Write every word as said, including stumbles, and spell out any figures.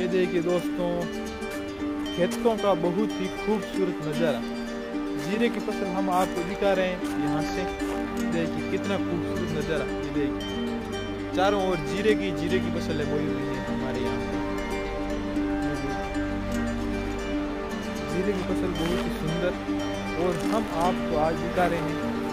देखिए दोस्तों, खेतों का बहुत ही खूबसूरत नज़ारा। जीरे की फसल हम आपको दिखा रहे हैं यहाँ से। देखिए कितना खूबसूरत नज़ारा। ये देखिए चारों ओर जीरे की जीरे की फसलें बोई हुई है हमारे यहाँ पे। जीरे की फसल बहुत ही सुंदर, और हम आपको आज दिखा रहे हैं